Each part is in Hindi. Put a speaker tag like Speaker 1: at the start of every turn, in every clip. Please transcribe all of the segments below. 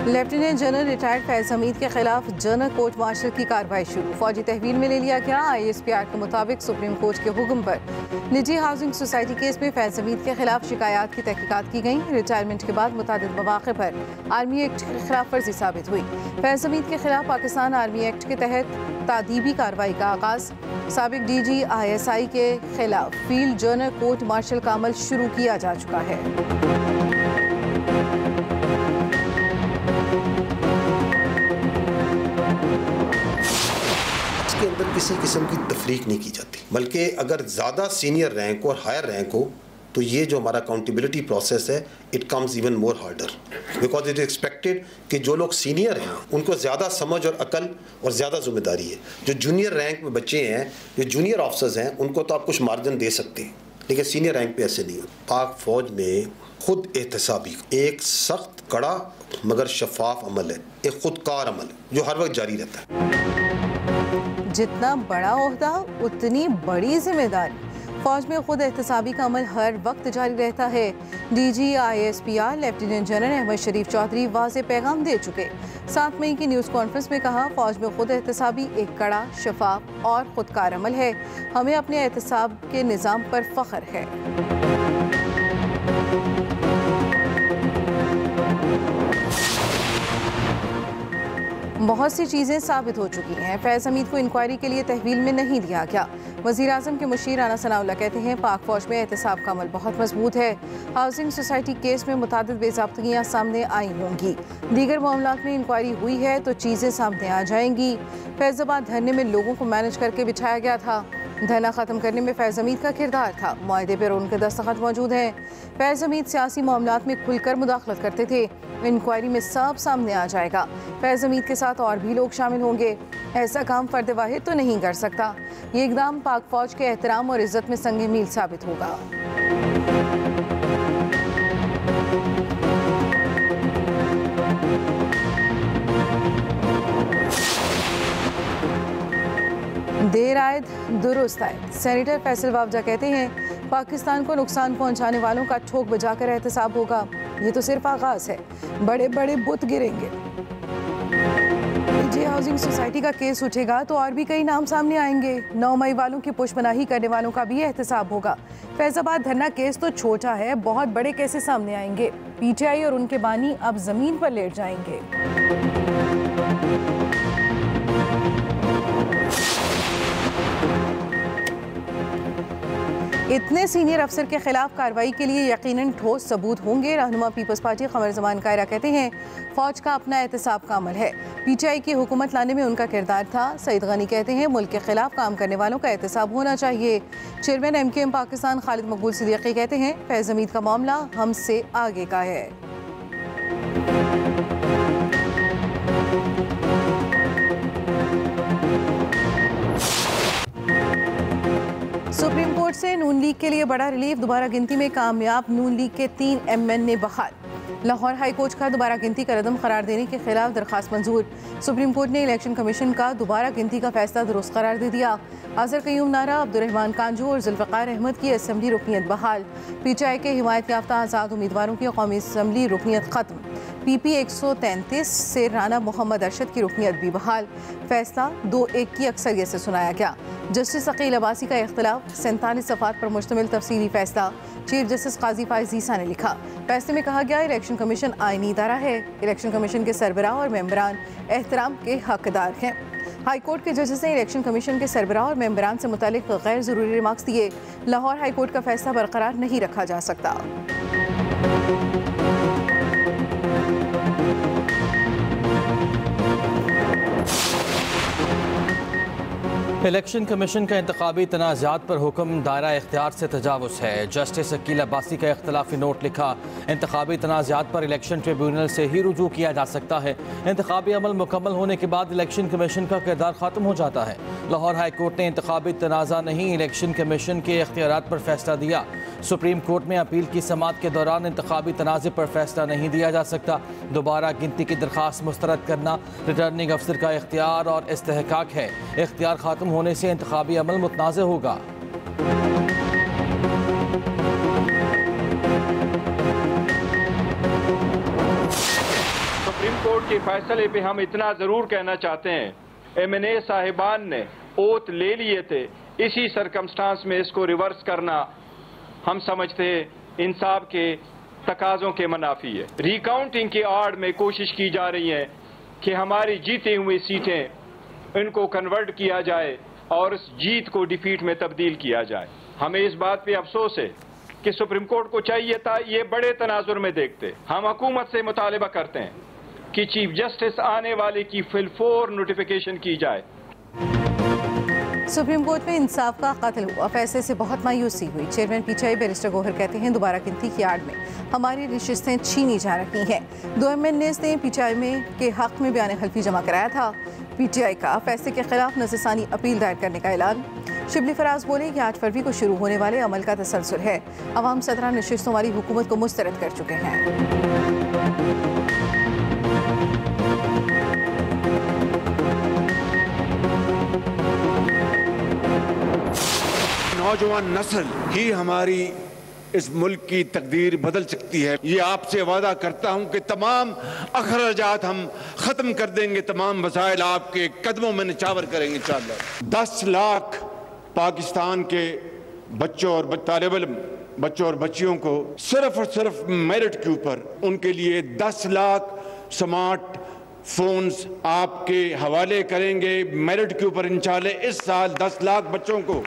Speaker 1: Lieutenant general retired Faiz Hameed के खिलाफ जनरल कोर्ट मार्शल की कार्रवाई शुरू। फौजी तहवील में ले लिया गया। ISPR के मुताबिक सुप्रीम कोर्ट के हुक्म पर निजी हाउसिंग सोसाइटी केस में फैज हमीद के खिलाफ शिकायत की तहकीकात की गई। रिटायरमेंट के बाद मुतादिद मौक़े पर आर्मी एक्ट की खिलाफ वर्जी साबित हुई। फैज हमीद के खिलाफ पाकिस्तान आर्मी एक्ट के तहत तादीबी कार्रवाई का आगाज। साबिक DG ISI के खिलाफ फील्ड जनरल कोर्ट मार्शल का अमल शुरू किया जा चुका है।
Speaker 2: के अंदर किसी किस्म की तफरीक नहीं की जाती, बल्कि अगर ज़्यादा सीनियर रैंक और हायर रैंक हो तो ये जो हमारा अकाउंटेबिलिटी प्रोसेस है it comes even more harder, because it is expected कि जो लोग सीनियर हैं उनको ज़्यादा समझ और अकल और ज़्यादा जिम्मेदारी है। जो जूनियर रैंक में बच्चे हैं, जो जूनियर ऑफिसर्स हैं, उनको तो आप कुछ मार्जिन दे सकते हैं, लेकिन सीनियर रैंक पे ऐसे नहीं हो। पाक फ़ौज में खुद एहतसाबी एक सख्त कड़ा मगर शफाफ अमल है, एक खुदकार अमल है जो हर वक्त जारी रहता है।
Speaker 1: जितना बड़ा ओहदा उतनी बड़ी जिम्मेदारी। फौज में खुद एहतसाबी का अमल हर वक्त जारी रहता है। DG ISPR lieutenant general Ahmed Sharif Chaudhry वाज़ेह पैगाम दे चुके। 7 मई की न्यूज़ कॉन्फ्रेंस में कहा, फौज में खुद एहतसाबी एक कड़ा, शफाफ और खुदकार अमल है। हमें अपने एहतसाब के निज़ाम पर फ़ख्र है। बहुत सी चीज़ें साबित हो चुकी हैं। फैज हमीद को इंक्वायरी के लिए तहवील में नहीं दिया गया। वज़ीर आज़म के मुशीर राना सनाउल्लाह कहते हैं, पाक फ़ौज में एहतसाब का अमल बहुत मजबूत है। हाउसिंग सोसाइटी केस में मुतादिद बेज़ाब्तियाँ सामने आई होंगी। दीगर मामलात में इंक्वायरी हुई है तो चीज़ें सामने आ जाएंगी। फैज़ाबाद धरने में लोगों को मैनेज करके बिठाया गया था। धरना ख़त्म करने में फैज़ हमीद का किरदार था। मुआहदे पर उनके दस्तखत मौजूद हैं। फैज़ हमीद सियासी मामलात में खुलकर मुदाखलत करते थे। इंक्वायरी में सब सामने आ जाएगा। फैज़ हमीद के साथ और भी लोग शामिल होंगे। ऐसा काम फर्द वाहिद तो नहीं कर सकता। ये इक़दाम पाक फ़ौज के एहतराम और इज़्ज़त में संगे मील साबित होगा। देर आए दुरुस्त आए। सेनेटर फैसल वावजा कहते हैं, पाकिस्तान को नुकसान पहुंचाने वालों का ठोक बजाकर एहतसाब होगा। ये तो सिर्फ आगाज है, बड़े बड़े बुत गिरेंगे। निजी हाउसिंग सोसाइटी का केस उठेगा तो और भी कई नाम सामने आएंगे। 9 मई वालों की पुष्पनाही करने वालों का भी एहतसाब होगा। फैजाबाद धरना केस तो छोटा है, बहुत बड़े केसेस सामने आएंगे। PTI और उनके बानी अब जमीन पर लेट जाएंगे। इतने सीनियर अफसर के खिलाफ कार्रवाई के लिए यकीनन ठोस सबूत होंगे। रहनुमा पीपल्स पार्टी क़मर ज़मान कायरा कहते हैं, फौज का अपना एहतसाब का अमल है। PTI की हुकूमत लाने में उनका किरदार था। सईद गनी कहते हैं, मुल्क के खिलाफ काम करने वालों का एहतसाब होना चाहिए। चेयरमैन MKM पाकिस्तान खालिद मकबूल सिद्दीकी कहते हैं, फैज़ हमीद का मामला हमसे आगे का है। सुप्रीम कोर्ट से नून लीग के लिए बड़ा रिलीफ। दोबारा गिनती में कामयाब नून लीग के 3 MN बहाल। लाहौर हाई कोर्ट का दोबारा गिनती का रदम करार देने के खिलाफ दरखास्त मंजूर। सुप्रीम कोर्ट ने इलेक्शन कमीशन का दोबारा गिनती का फैसला दुरुस्त करार दे दिया। आज़र क़य्यूम नारा, अब्दुर्रहमान कांजू और जुल्फ़िकार अहमद की असम्बली रुकनियत बहाल। PTI के हिमायत याफ्ता आज़ाद उम्मीदवारों की कौमी असम्बली रुकनियत ख़त्म। PP 133 से राना मोहम्मद अरशद की रुकनियत भी बहाल। फैसला 2-1 की अक्सरियत से सुनाया गया। जस्टिस अकील अब्बासी का इख्तिलाफ, 47 सफ़ात पर मुश्तमिल तफसीली फैसला। चीफ जस्टिस काजी फाइज़ ईसा ने लिखा, फैसले में कहा गया, इलेक्शन कमीशन आईनी इदारा है। इलेक्शन कमीशन के सरबराह और मेंबरान एहतराम के हकदार हैं। हाई कोर्ट के जजेस ने इलेक्शन कमीशन के सरबराह और मेंबरान से मुतालिक गैर ज़रूरी रिमार्क्स दिए। लाहौर हाई कोर्ट का फैसला बरकरार नहीं रखा जा सकता।
Speaker 3: इलेक्शन कमीशन का इंतखाबी तनाज़ात पर हुक्म दायरा इख्तियार से तजावुज़ है। जस्टिस अकील अब्बासी का इख्तलाफी नोट लिखा, इंतखाबी तनाज़ात पर इलेक्शन ट्रिब्यूनल से ही रुजू किया जा सकता है। इंतखाबी अमल मुकम्मल होने के बाद इलेक्शन कमीशन का किरदार ख़त्म हो जाता है। लाहौर हाई कोर्ट ने इंतखाबी तनाज़ा नहीं, इलेक्शन कमीशन के इख्तियारात पर फैसला दिया। सुप्रीम कोर्ट में अपील की समाअत के दौरान इंतखाबी तनाज़े पर फैसला नहीं दिया जा सकता। दोबारा गिनती की दरख्वास्त मुस्तरद करना रिटर्निंग अफसर का इख्तियार और इस्तेहकाक है। इख्तियार ख़त्म होने से इंतखाबी अमल मुतनाज़ होगा।
Speaker 4: सुप्रीम कोर्ट के फैसले पे हम इतना ज़रूर कहना चाहते हैं, MNA साहिबान ने ओथ ले लिए थे, इसी सरकमस्टांस में इसको रिवर्स करना हम समझते हैं इंसाफ के तकाज़ों के मुनाफी है। रिकाउंटिंग की आड़ में कोशिश की जा रही है कि हमारी जीती हुई सीटें इनको कन्वर्ट किया जाए और उस जीत को डिफीट में तब्दील किया जाए। हमें इस बात पे अफसोस है कि सुप्रीम कोर्ट को चाहिए था ये बड़े तनाजुर में देखते। हम हुकूमत से मुतालिबा करते हैं कि चीफ जस्टिस आने वाले की फिलफोर नोटिफिकेशन की जाए।
Speaker 1: सुप्रीम कोर्ट में इंसाफ का कत्ल हुआ, फैसले से बहुत मायूसी हुई। चेयरमैन PTI बैरिस्टर गोहर कहते हैं दोबारा गिनती की आड़ में हमारी नशिस्तें छीनी जा रही हैं। 2 MNAs ने PTI में के हक में बयान हल्फी जमा कराया था। PTI का फैसले के खिलाफ नज़रसानी अपील दायर करने का ऐलान। शिबली फराज बोले कि 8 फरवरी को शुरू होने वाले अमल का तसलसल है। अवाम 17 नशिस्तों वाली हुकूमत को मुस्तरद कर चुके हैं।
Speaker 5: नौजवान नस्ल ही हमारी इस मुल्क की तकदीर बदल सकती है। ये आपसे वादा करता हूं कि तमाम अखराजात हम खत्म कर देंगे, तमाम वसाइल आपके कदमों में निछावर करेंगे इंशाअल्लाह। 10 लाख पाकिस्तान के बच्चों और तालिब इल्म बच्चों और बच्चियों को सिर्फ और सिर्फ मेरिट के ऊपर उनके लिए 10 लाख स्मार्ट फोन्स आपके हवाले करेंगे मेरिट के ऊपर इंशाअल्लाह। इस साल 10 लाख बच्चों को।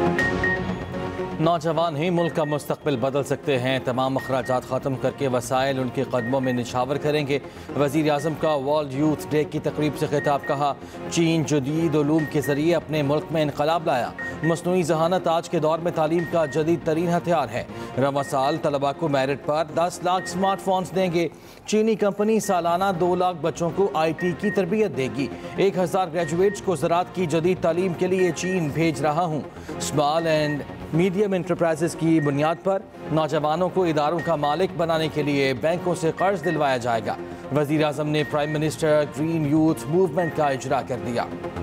Speaker 3: नौजवान ही मुल्क का मुस्तकबिल बदल सकते हैं। तमाम अखराजात ख़त्म करके वसाइल उनके कदमों में निछावर करेंगे। वज़ीर आज़म का वर्ल्ड यूथ डे की तकरीब से खिताब। कहा चीन जदीद उलूम के ज़रिए अपने मुल्क में इनकलाब लाया। मसनूई जहानत आज के दौर में तालीम का जदीद तरीन हथियार है। रवा साल तलबा को मेरिट पर 10 लाख स्मार्टफोन्स देंगे। चीनी कंपनी सालाना 2 लाख बच्चों को IT की तरबियत देगी। 1000 ग्रेजुएट्स को ज़राअत की जदीद तालीम के लिए चीन भेज रहा हूँ। स्मॉल एंड मीडियम इंटरप्राइजेस की बुनियाद पर नौजवानों को इदारों का मालिक बनाने के लिए बैंकों से कर्ज दिलवाया जाएगा। वज़ीर आज़म ने prime minister green youth movement का इजरा कर दिया।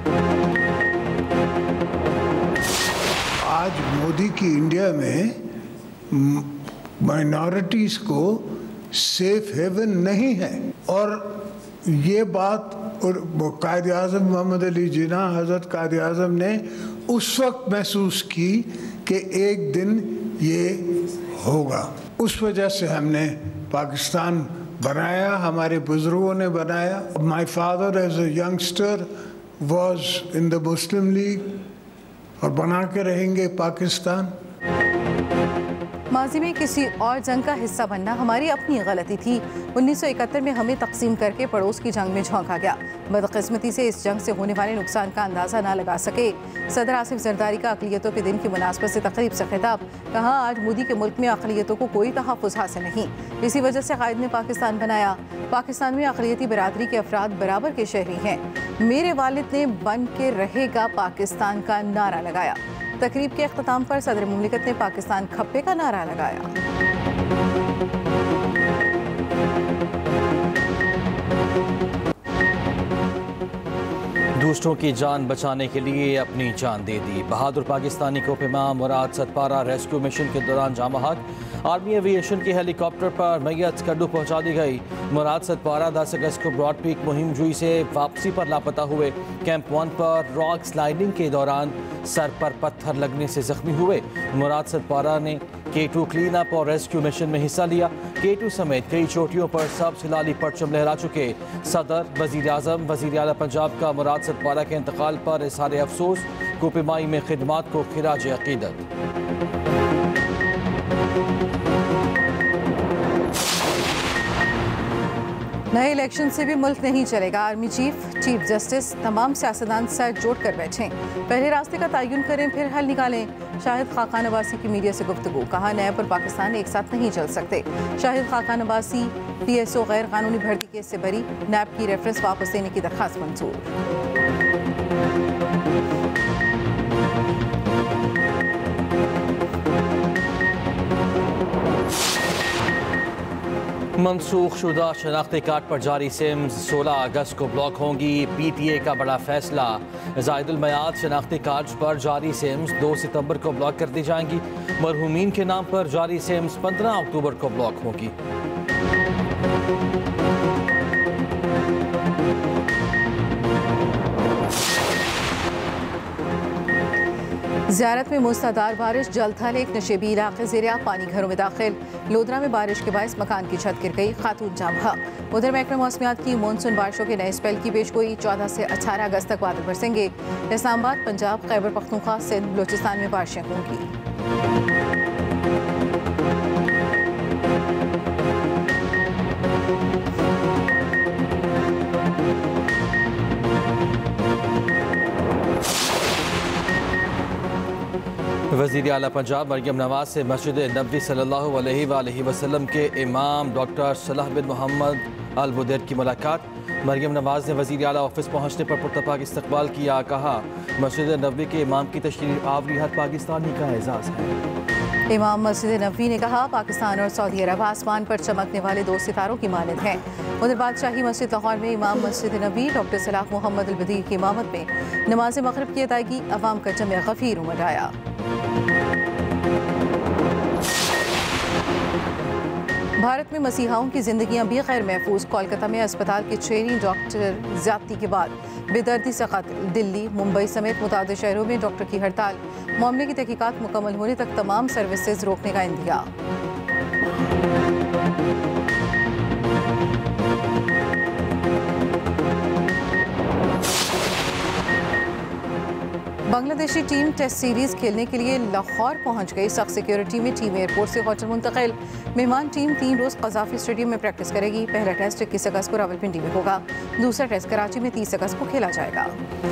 Speaker 6: आज मोदी की इंडिया में माइनॉरिटीज़ को सेफ हेवन नहीं है, और ये बात कायद आज़म मोहम्मद अली जिन्ना हज़रत कायद आज़म ने उस वक्त महसूस की कि एक दिन ये होगा। उस वजह से हमने पाकिस्तान बनाया, हमारे बुजुर्गों ने बनाया। My father as a youngster was in the Muslim League, और बना के रहेंगे पाकिस्तान।
Speaker 1: माजी में किसी और जंग का हिस्सा बनना हमारी अपनी गलती थी। 1971 में हमें तकसीम करके पड़ोस की जंग में झोंका गया। बदकिस्मती से इस जंग से होने वाले नुकसान का अंदाज़ा ना लगा सके। सदर आसिफ जरदारी का अक़लियतों के दिन की मुनासबत से तकरीब से खिताब। कहा आज मोदी के मुल्क में अक़लियतों को कोई तहफ़्फ़ुज़ हासिल नहीं, इसी वजह से कायद ने पाकिस्तान बनाया। पाकिस्तान में अक़लियती बरादरी के अफराद बराबर के शहरी हैं। मेरे वालिद ने बन के रहेगा पाकिस्तान का नारा लगाया। तकरीब के अख्ताम पर सदर मुमलिकत ने पाकिस्तान खप्पे का नारा लगाया।
Speaker 3: दूसरों की जान बचाने के लिए अपनी जान दे दी। बहादुर पाकिस्तानी कोहिमा मुराद सतपारा रेस्क्यू मिशन के दौरान जामहक। आर्मी एविएशन के हेलीकॉप्टर पर मैयत कड्डू पहुंचा दी गई। मुराद सतपारा 10 अगस्त को ब्रॉड पीक मुहिम जुई से वापसी पर लापता हुए। कैंप 1 पर रॉक स्लाइडिंग के दौरान सर पर पत्थर लगने से जख्मी हुए। मुराद सतपारा ने K2 क्लीन अप और रेस्क्यू मिशन में हिस्सा लिया। K2 समेत कई चोटियों पर सब हिलाली परचम लहरा चुके सदर, वजीर आज़म, वजीर आला पंजाब का मुराद सतपारा के इंतकाल पर इज़हार अफसोस। कोपिमाई में खिदमात को खिराज अकीदत।
Speaker 1: नए इलेक्शन से भी मुल्क नहीं चलेगा। आर्मी चीफ जस्टिस तमाम सियासतदान सर जोड़ कर बैठें। पहले रास्ते का तयन करें, फिर हल निकालें। शाहिद खाकान अब्बासी की मीडिया से गुफ्तगू। कहा नैब और पाकिस्तान एक साथ नहीं चल सकते। शाहिद खाकान अब्बासी PSO गैर कानूनी भर्ती केस से बरी। नैब की रेफरेंस वापस देने की दरख्वास्त मंजूर।
Speaker 3: मनसूख शुदा शनाख्ती कार्ड पर जारी सिम्स 16 अगस्त को ब्लॉक होंगी। PTA का बड़ा फैसला। ज़ायदुल मयाद शनाख्ती कार्ड पर जारी सिम्स 2 सितंबर को ब्लॉक कर दी जाएंगी। मरहूमीन के नाम पर जारी सिम्स 15 अक्टूबर को ब्लॉक होगी।
Speaker 1: ज़ियारत में मूसलाधार बारिश, जलथल एक नशेबी इलाके ज़ेरे पानी घरों में दाखिल। लोधरा में बारिश के बायस मकान की छत गिर गई, खातून जाम बहा। उधर महकमा मौसमियात की मानसून बारिशों के नए स्पेल की पेशगोई, 14 से 18 अगस्त तक बादल बरसेंगे। इस्लामाबाद, पंजाब, खैबर पख्तूनख्वा, सिंध, बलूचिस्तान में बारिशें होंगी।
Speaker 3: वज़ीर आला पंजाब मरियम नवाज से मस्जिद नबवी सल्लल्लाहु अलैहि वसल्लम के इमाम डॉक्टर सलाह बिन मोहम्मद अल बुदैर की मुलाकात। मरियम नवाज ने वज़ीर आला ऑफिस पहुँचने पर पुरतपाक इस्तकबाल किया। कहा, मस्जिद नबवी के इमाम की तशरीफ आवरी हर पाकिस्तानी का एजाज़ है।
Speaker 1: इमाम मस्जिद नबवी ने कहा, पाकिस्तान और सऊदी अरब आसमान पर चमकने वाले दो सितारों की मानद हैं। उधर बादशाही मस्जिद लाहौर में इमाम मस्जिद नबवी डॉक्टर सलाह मोहम्मद अल बुदैर की इमामत में नमाज मगरिब की अदायगी, अवाम का जमे गफीर उमड़ आया। भारत में मसीहाओं की जिंदगियां भी गैर महफूज। कोलकाता में अस्पताल के ट्रेनी डॉक्टर ज्यादती के बाद बेदर्दी से कत्ल। दिल्ली, मुंबई समेत मुतादिद शहरों में डॉक्टर की हड़ताल। मामले की तहकीकात मुकम्मल होने तक तमाम सर्विसेज रोकने का इंदिया। बांग्लादेशी टीम टेस्ट सीरीज खेलने के लिए लाहौर पहुंच गई। सख्त सिक्योरिटी में टीम एयरपोर्ट से होटल मुंतकिल। मेहमान टीम 3 रोज कज़ाफी स्टेडियम में प्रैक्टिस करेगी। पहला टेस्ट 21 अगस्त को रावलपिंडी में होगा। दूसरा टेस्ट कराची में 30 अगस्त को खेला जाएगा।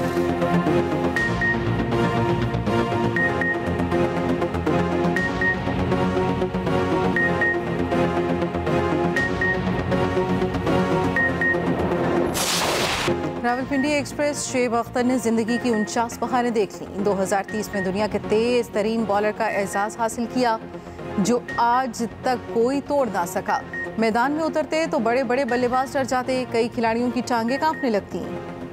Speaker 1: रावलपिंडी एक्सप्रेस शेब अख्तर ने जिंदगी की 49 बहारें देख लीं। 2030 में दुनिया के तेज तरीन बॉलर का एजाज हासिल किया, जो आज तक कोई तोड़ ना सका। मैदान में उतरते तो बड़े बड़े बल्लेबाज डर जाते, कई खिलाड़ियों की टांगें कांपने लगती।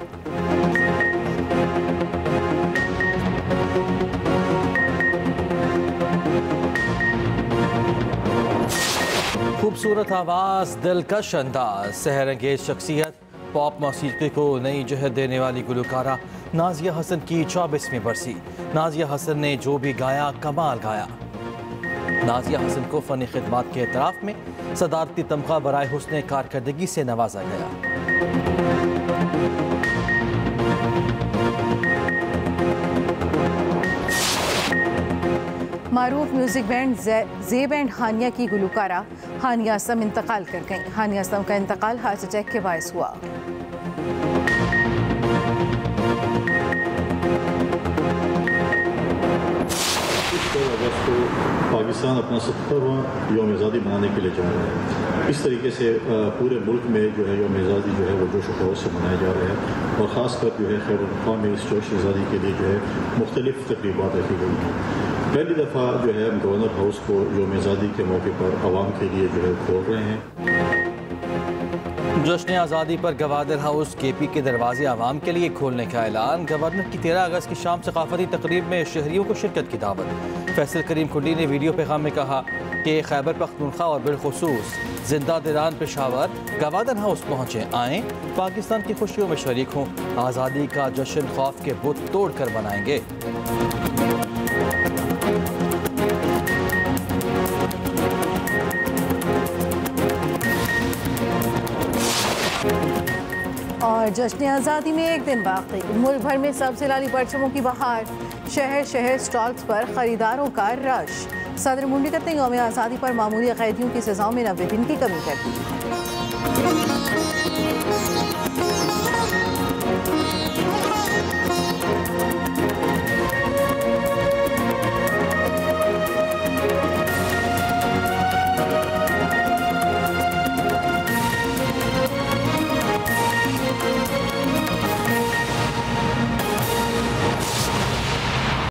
Speaker 3: खूबसूरत आवाज़, दिलकश अंदाज, सहरंगेज शख्सियत, पॉप मौसीकी को नई जहत देने वाली गुलकारा नाजिया हसन की 24वीं बरसी। नाजिया हसन ने जो भी गाया कमाल गाया। नाजिया हसन को फ़नी खिदमात के एतराफ़ में सदारती तमगा बराए हुस्न कारकर्दगी से नवाजा गया।
Speaker 1: मारूफ music band Zeb and Haniya की गुलकारा हानिया असलम इंतकाल कर गईं। हानिया असलम का इंतकाल हार्ट अटैक के बायस हुआ।
Speaker 7: अगस्त को पाकिस्तान अपना 70वां यौम आज़ादी मनाने के लिए जा रहा है। इस तरीके से पूरे मुल्क में जो है यौम आज़ादी जो है वो जोश खरोश से मनाया जा रहा है और ख़ासकर जो है खैबर पख्तूनख्वा में इस जोश आज़ादी के लिए जो है मुख्तलिफ तकरीबात रखी गई हैं। पहली दफ़ा जो है हम गवर्नर हाउस को यौम आज़ादी के मौके पर आवाम के लिए जो है खोल रहे हैं।
Speaker 3: जश्न आज़ादी पर गवादर हाउस केपी के दरवाजे आवाम के लिए खोलने का ऐलान। गवर्नर की 13 अगस्त की शाम सकाफती तकरीब में शहरियों को शिरकत की दावत। फैसल करीम कुंडी ने वीडियो पैगाम में कहा कि खैबर पख्तूनख्वा और बिलखुसूस जिंदा दिरान पेशावर गवादर हाउस पहुँचे, आएँ, पाकिस्तान की खुशियों में शरीक हों। आज़ादी का जश्न खौफ के बुत तोड़ कर मनाएंगे।
Speaker 1: और जश्न आज़ादी में एक दिन बाकी। मुल्क भर में सबसे लाली परचमों की बहार। शहर शहर स्टॉल्स पर खरीदारों का रश। सदर मुमलिकत ने यौम आज़ादी पर मामूली कैदियों की सजाओं में 90 दिन की कमी कर दी।